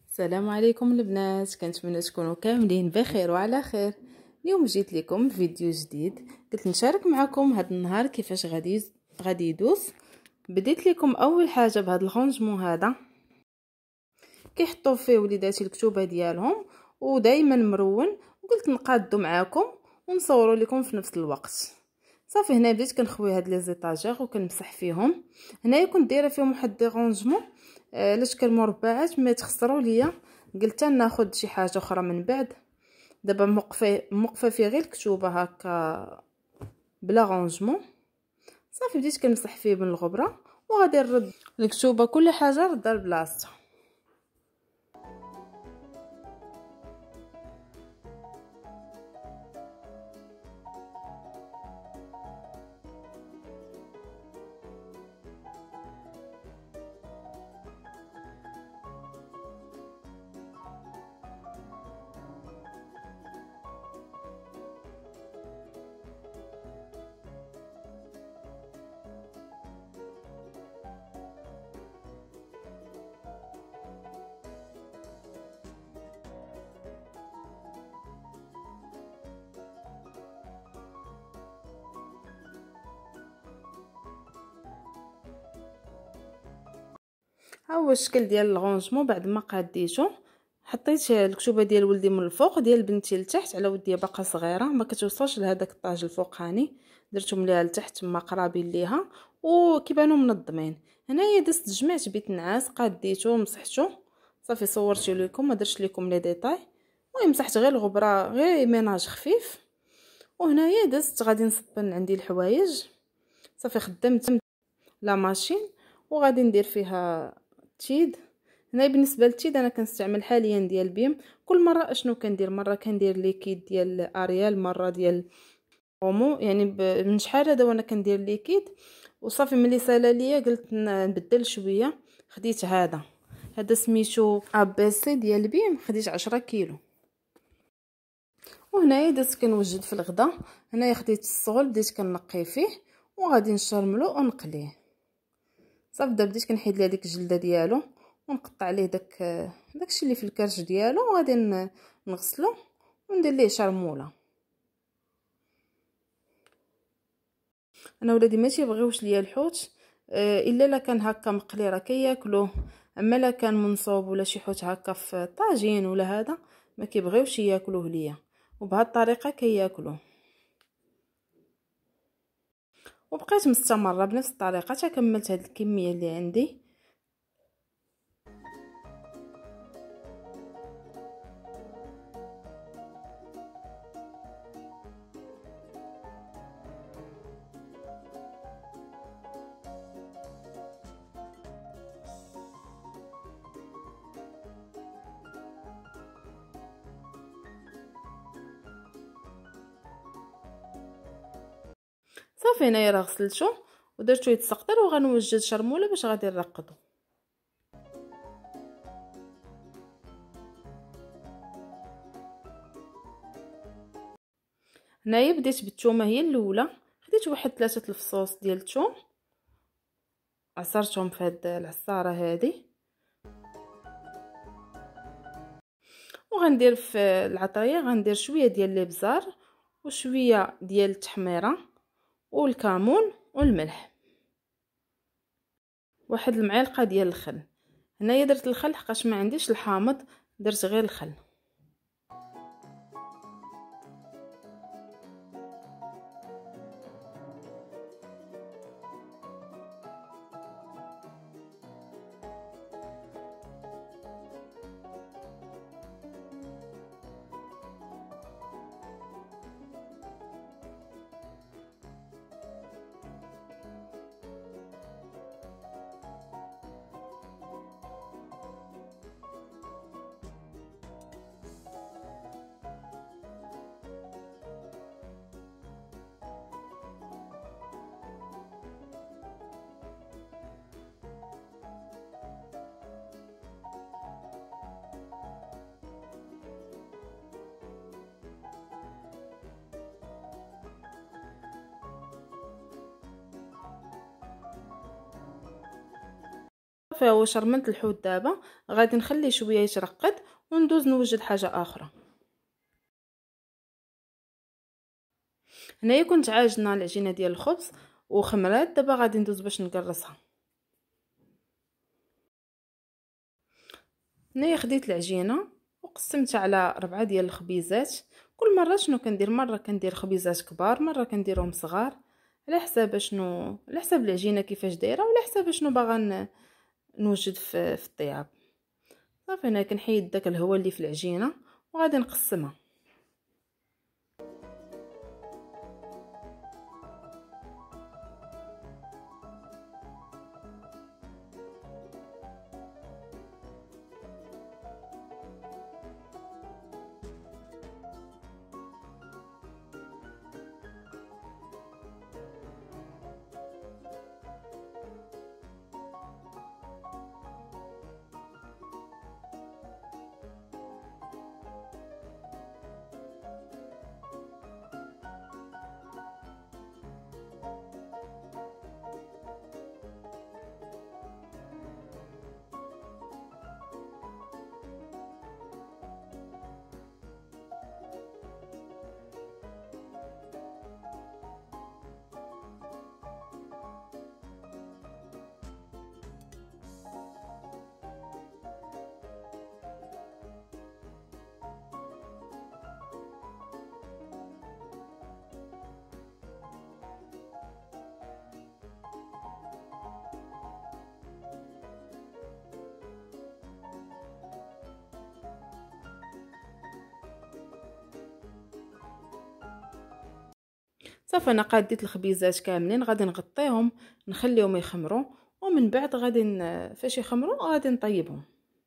السلام عليكم البنات، كنتمنى تكونوا كاملين بخير وعلى خير. اليوم جيت لكم فيديو جديد، قلت نشارك معكم هذا النهار كيفاش غادي يدوز. بديت لكم اول حاجه بهذا الغونجمون هذا كيحطوا فيه وليداتي الكتوبه ديالهم ودائما مرون، وقلت نقادو معاكم ونصوروا لكم في نفس الوقت. صافي هنا بديت كنخوي هاد لي زيطاجير وكنمسح فيهم. هنايا كنت دايره فيهم واحد دي رونجمون علاش كان مربعات ما يتخسروا ليا، قلت ناخذ شي حاجه اخرى من بعد. دابا موقفه فيه غير الكتوبه هكا بلا رونجمون. صافي بديت كنمسح فيه من الغبره وغادي نرد الكتوبه كل حاجه ردها لبلاصتها. ها هو الشكل ديال الغونجمون بعد ما قاديته. حطيت الكتوبه ديال ولدي من الفوق، ديال بنتي لتحت، على ودي باقا صغيره ما كتوصلش لهداك الطاج الفوقاني، درتهم ليها لتحت ما قرابين ليها وكيبانوا منظمين. هنايا دزت جمعت بيت نعاس قاديته ومسحته. صافي صورت لكم ما درتش لكم لي ديتاي. المهم مسحت غير الغبره، غير ميناج خفيف. وهنايا دزت غادي نصبن عندي الحوايج. صافي خدمت لا ماشين وغادي ندير فيها تيد. هنا بالنسبه للتيد انا كنستعمل حاليا ديال بيم. كل مره اشنو كندير، مره كندير ليكيد ديال اريال، مره ديال اومو، يعني من شحال هذا وانا كندير ليكيد. وصافي ملي سالا ليا قلت نبدل شويه، خديت هذا سميتو ABC ديال بيم، خديت 10 كيلو. وهنايا درت كنوجد في الغدا. هنايا خديت الصغل بديت كنقي فيه وغادي نشرملو ونقليه. صافي بديت كنحيد ليه ديك الجلده ديالو ونقطع عليه داكشي اللي في الكرش ديالو، وغادي نغسلو وندير ليه شرموله. انا ولادي ما تيبغيوش ليا الحوت الا لا كان هكا مقلي راه كياكلوه، اما لا كان منصوب ولا شي حوت هكا في طاجين ولا هذا ما كيبغيوش ياكلوه ليا، وبهذه الطريقه كياكلوه. وبقيت مستمره بنفس الطريقه حتى كملت هذه الكميه اللي عندي. صافي هنايا راه غسلته ودرتو يتسقطر وغنوجد شرموله باش غادي نرقدو. هنايا بديت بالثومه هي الاولى، خديت واحد 3 الفصوص ديال الثوم عصرتهم في هاد العصاره هذه، وغندير في العطريه غندير شويه ديال الابزار وشويه ديال التحميره والكمون والملح، واحد المعلقه ديال الخل. هنايا درت الخل حقاش ما عنديش الحامض، درت غير الخل. صافي هو شرمنت الحوت. دابا غادي نخليه شويه يترقد وندوز نوجد حاجه اخرى. هنايا كنت عاجنه العجينه ديال الخبز وخمرات، دابا غادي ندوز باش نقرصها. هنايا خديت العجينه وقسمتها على 4 ديال الخبيزات. كل مره شنو كندير، مره كندير خبيزات كبار، مره كنديرهم صغار، على حساب شنو، على حساب العجينه كيفاش دايره وعلى حساب شنو باغا نوجد في الطياب. صافي انا كنحيد داك الهواء اللي في العجينه وغادي نقسمها. صافي انا قاديت الخبيزات كاملين، غادي نغطيهم نخليهم يخمروا، ومن بعد غادي فاش يخمروا غادي نطيبهم.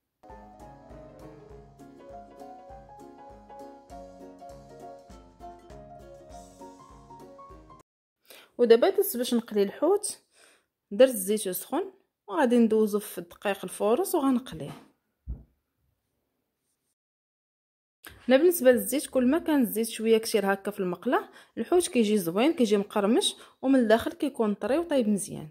ودابا درت باش نقلي الحوت، درت الزيت سخون وغادي ندوزو في الدقيق الفورص وغنقليه. انا بالنسبه للزيت كل ما كان الزيت شويه كثير هكا في المقله الحوت كيجي زوين، كيجي مقرمش ومن الداخل كيكون طري وطيب مزيان.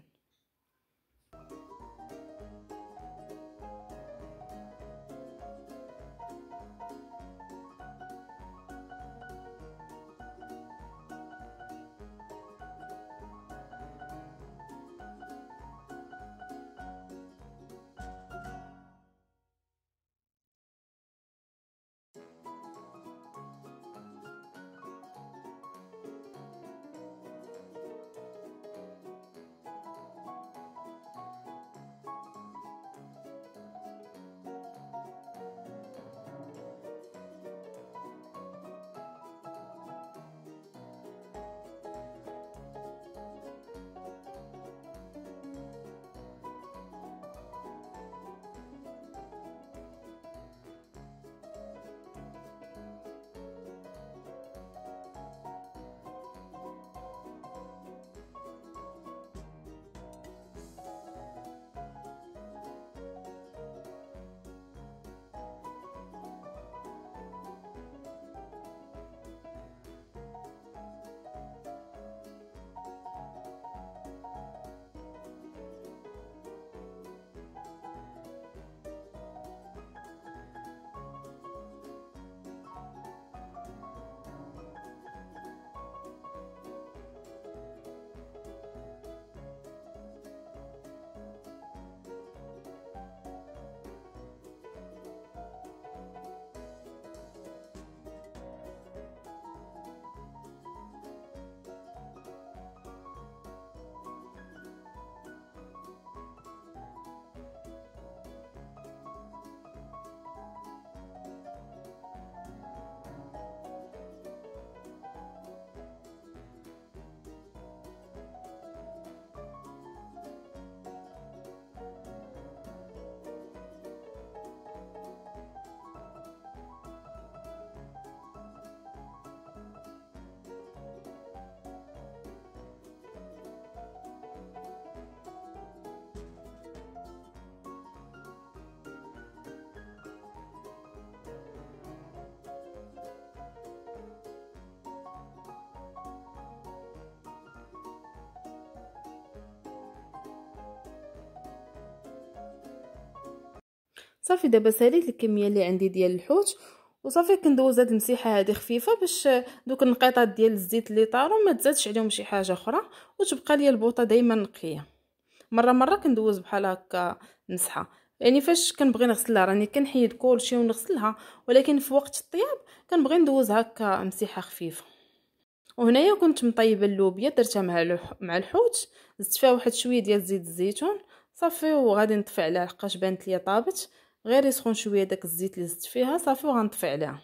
صافي دابا ساليت الكميه اللي عندي ديال الحوت، وصافي كندوز هاد المسيحه هذه خفيفه باش دوك النقيطات ديال الزيت اللي طاروا ما تزادش عليهم شي حاجه اخرى، وتبقى لي البوطه دائما نقيه. مره كندوز بحال هكا مسحه، يعني فاش كنبغي نغسلها راني كنحيد كلشي ونغسلها، ولكن في وقت الطياب كنبغي ندوز هكا مسيحه خفيفه. وهنايا كنت مطيبه اللوبيا درتها مع الحوت، زدت فيها واحد شويه ديال زيت الزيتون صافي، وغادي نطفي عليها لحقاش بانت ليا طابت، غير يسخن شويه داك الزيت اللي زدت فيها صافي وغنطفي عليها.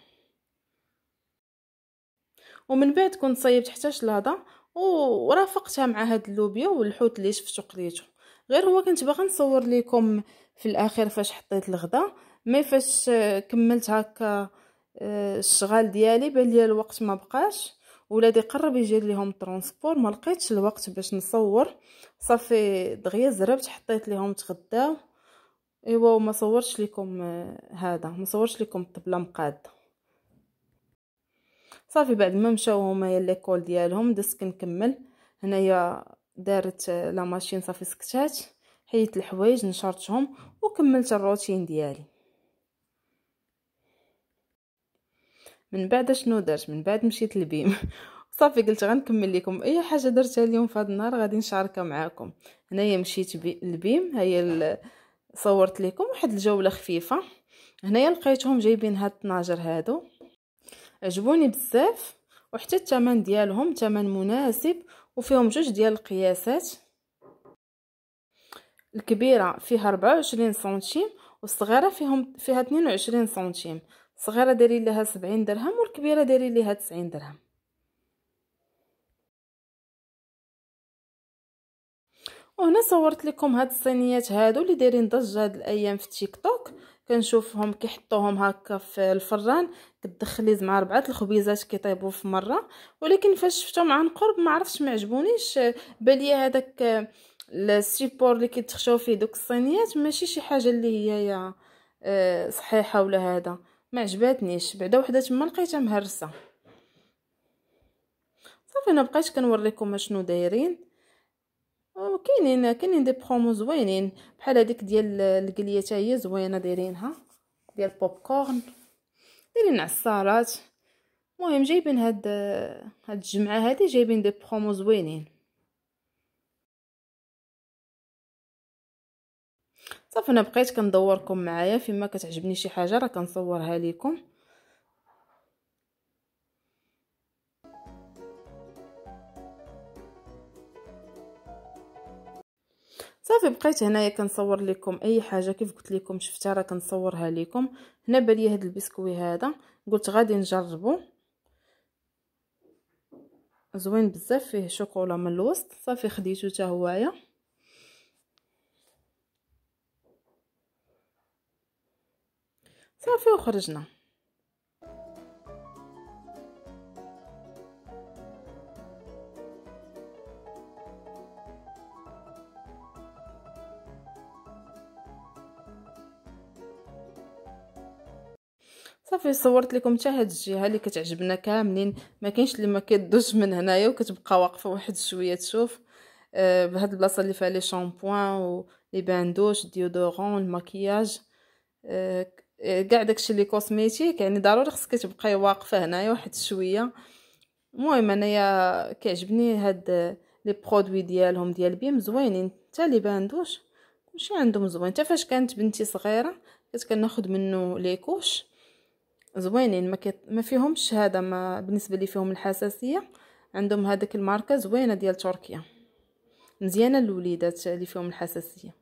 ومن بعد كنت صايبت حتى شلاضه ورافقتها مع هاد اللوبيا والحوت اللي شفتو قليتو. غير هو كنت باغا نصور لكم في الاخير فاش حطيت الغدا، مي فاش كملت هكا الشغال ديالي بان ليا الوقت ما بقاش، ولادي قرب يجي ليهم ترونسبور، ما لقيتش الوقت باش نصور. صافي دغيا زربت حطيت ليهم تغداو، ايوا وما صورتش لكم هذا، ما صورتش لكم الطبله مقاده. صافي بعد ما مشاو هما ليكول ديالهم دزت كنكمل هنايا، دارت لا ماشين صافي سكتات، حيت الحوايج نشرتهم وكملت الروتين ديالي. من بعد شنو درت؟ من بعد مشيت للبيم صافي قلت غنكمل لكم اي حاجه درتها اليوم في هذا النهار غادي نشاركها معكم. هنايا مشيت للبيم، هيا صورت لكم واحد الجوله خفيفه. هنايا لقيتهم جايبين هاد الطناجر هادو، عجبوني بزاف، وحتى الثمن ديالهم ثمن مناسب، وفيهم جوج ديال القياسات. الكبيره فيها 24 سنتيم والصغيره فيها 22 سنتيم. الصغيره دايرين لها 70 درهم والكبيره دايرين لها 90 درهم. وهنا صورت لكم هاد الصينيات هادو اللي دايرين ضجه هاد الايام في تيك توك، كنشوفهم كيحطوهم هكا في الفران، كتدخلي مع 4 الخبيزات كيطيبوا في مره، ولكن فاش شفتهم عن قرب ما عرفتش ما عجبونيش. بالي هذاك السيبور اللي كيتخشاو فيه دوك الصينيات ماشي شي حاجه اللي هي صحيحه ولا هذا، ما عجباتنيش. بعدا وحده تما لقيتها مهرسه. صافي انا بقيت كنوريكم شنو دايرين. كاينين دي برومو زوينين بحال هذيك ديال القليه حتى هي زوينه، دايرينها ديال بوب كورن، دايرين عصارات. المهم جايبين هاد الجمعه هذه جايبين دي برومو زوينين. صافي انا بقيت كندوركم معايا، فيما كتعجبني شي حاجه راه كنصورها لكم. صافي بقيت هنايا كنصور لكم اي حاجه كيف قلت لكم شفتها راه كنصورها لكم. هنا بالي هاد البسكوي هذا قلت غادي نجربه، زوين بزاف، فيه شوكولا من الوسط. صافي خديته حتى هوايا. صافي وخرجنا. صافي صورت لكم حتى هاد الجهه اللي كتعجبنا كاملين، ما كاينش اللي ما كيدوش من هنايا وكتبقى واقفه واحد شويه تشوف. بهاد البلاصه اللي فيها لي شامبوان ولي باندوش ديودورون الماكياج، كاع داكشي اللي كوسميتيك، يعني ضروري خصك تبقاي واقفه هنايا واحد شويه. المهم انايا كيعجبني هاد لي برودوي ديالهم ديال بيم زوينين، حتى لي باندوش كلشي عندهم زوين. حتى فاش كانت بنتي صغيره كنت كناخذ منه لي كوش زوينين، ما فيهمش هذا، ما بالنسبه لي فيهم الحساسيه. عندهم هذاك الماركه زوينه ديال تركيا، مزيانه للوليدات اللي فيهم الحساسيه.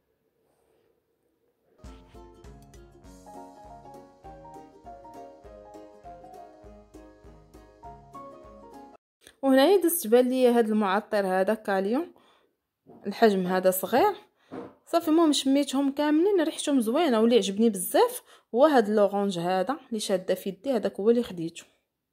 وهنايا دزت بان لي هذا المعطر هذا كاليوم، الحجم هذا صغير. صافي المهم شميتهم كاملين ريحتهم زوينه، واللي عجبني بزاف هو هذا لورانج هذا اللي شاده في يدي، هذاك هو اللي خديته.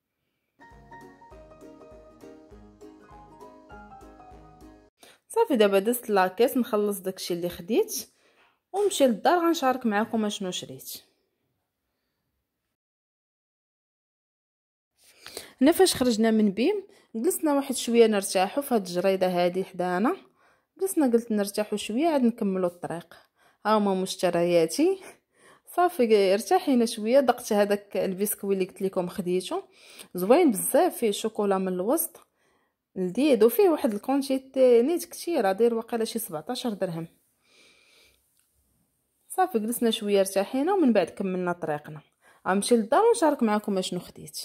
صافي دابا دزت لاكيس نخلص داكشي اللي خديت ونمشي للدار غنشارك معكم شنو شريت. هنا فاش خرجنا من بيم جلسنا واحد شويه نرتاحوا في هاد الجريده هذه حدانا، جلسنا قلت نرتاحوا شويه عاد نكملوا الطريق. ها هما مشترياتي. صافي ارتاحينا شويه. دقت هذاك البسكوي اللي قلت لكم خديته، زوين بزاف، فيه شوكولا من الوسط لذيذ، وفيه واحد الكونتيتي نيت كثيره، داير واقيلا شي 17 درهم. صافي جلسنا شويه ارتاحينا، ومن بعد كملنا طريقنا. غنمشي للدار ونشارك معكم اشنو خديت.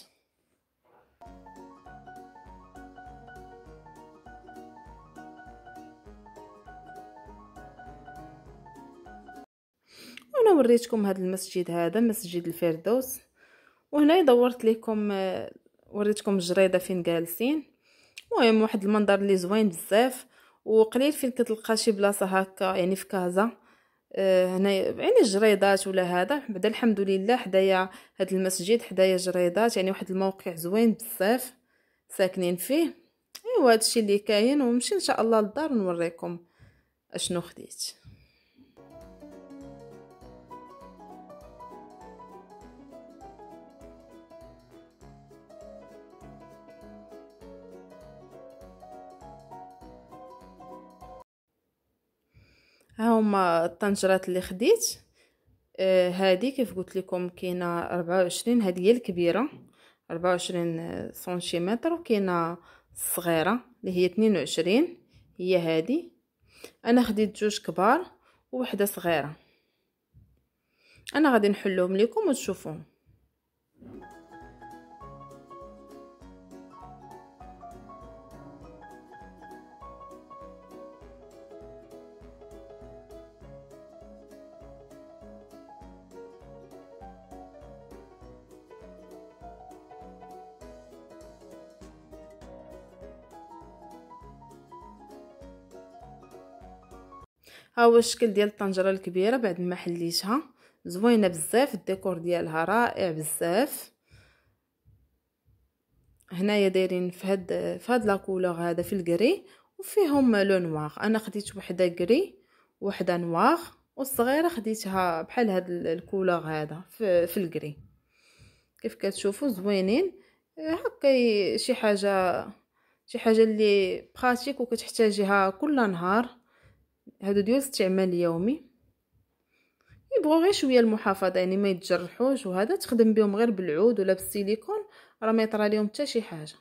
وانا وريتكم هذا المسجد، هذا مسجد الفردوس. وهنا دورت لكم وريتكم الجريده فين جالسين. المهم واحد المنظر اللي زوين بزاف، وقليل فين كتلقى شي بلاصه هكا يعني في كازا. هنا يعني الجريدات ولا هذا، بعدا الحمد لله حدايا هذا المسجد حدايا جريدات، يعني واحد الموقع زوين بزاف ساكنين فيه. ايوا هادشي اللي كاين، ونمشي ان شاء الله للدار ونوريكم اشنو خديت. ها هما الطنجرات اللي خديت. هذه كيف قلت لكم كاينه 24، هذه هي الكبيره 24 سنتيمتر، وكاينه الصغيره اللي هي 22، هي هذه. انا خديت جوج كبار ووحده صغيره. انا غادي نحلهم لكم وتشوفوهم. ها هو الشكل ديال الطنجره الكبيره بعد ما حليتها، زوينه بزاف، الديكور ديالها رائع بزاف. هنايا دايرين في هاد لا كولور هذا في الكري، وفيهم لو نوار. انا خديت وحده كري وحده نوار، والصغيره خديتها بحال هاد الكولور هذا في الكري. كيف كتشوفوا زوينين هكا، شي حاجه اللي براتيك وكتحتاجيها كل نهار. هادو ديال الاستعمال اليومي، يبغوا غير شويه المحافظه، يعني ما يتجرحوش، وهذا تخدم بهم غير بالعود ولا بالسيليكون، راه ما يطرى لهم حتى شي حاجه.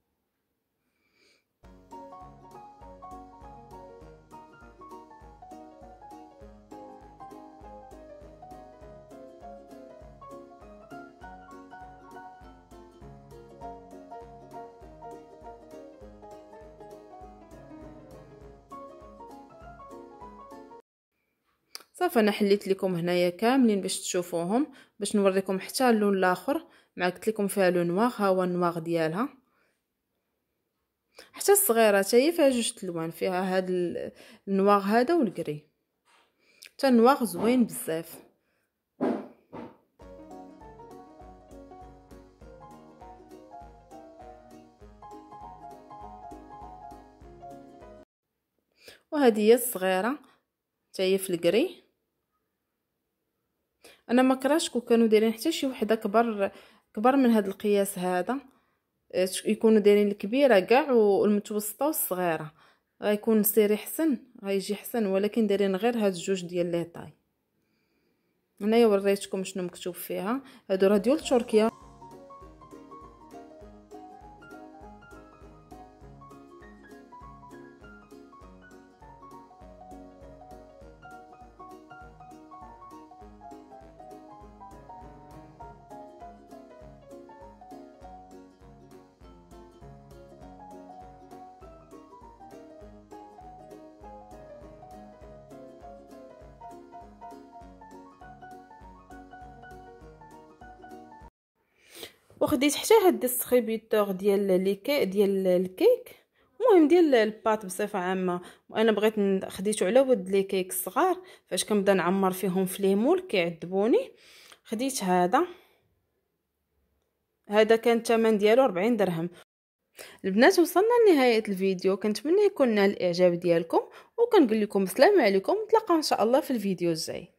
صافي انا حليت لكم هنايا كاملين باش تشوفوهم، باش نوريكم حتى اللون الاخر. مع قلت لكم فيها لون نواغ، ها هو النواغ ديالها. حتى الصغيره حتى هي فيها جوج الوان، فيها هاد النواغ هذا والكري. حتى النواغ زوين بزاف. وهذه هي الصغيره حتى هي في الكري. انا ما كرهتش كون كانوا دايرين حتى شي وحده كبر من هذا القياس هذا، يكونوا دايرين الكبيره كاع والمتوسطه والصغيره، غيكون سيري حسن، غيجي حسن. ولكن دايرين غير هاد الجوج ديال لي طاي. هنايا وريتكم شنو مكتوب فيها، هادو راه ديال تركيا. وخديت حتى هاد الديستريبيوتور ديال ديال الكيك، المهم ديال الباط بصفه عامه. وانا بغيت خديته على ود لي كيك الصغار، فاش كنبدا نعمر فيهم في ليمول كيعذبوني. خديت هذا كان الثمن ديالو 40 درهم. البنات وصلنا لنهايه الفيديو، كنتمنى يكون نال الاعجاب ديالكم، وكنقول لكم السلام عليكم، نتلاقاو ان شاء الله في الفيديو الجاي.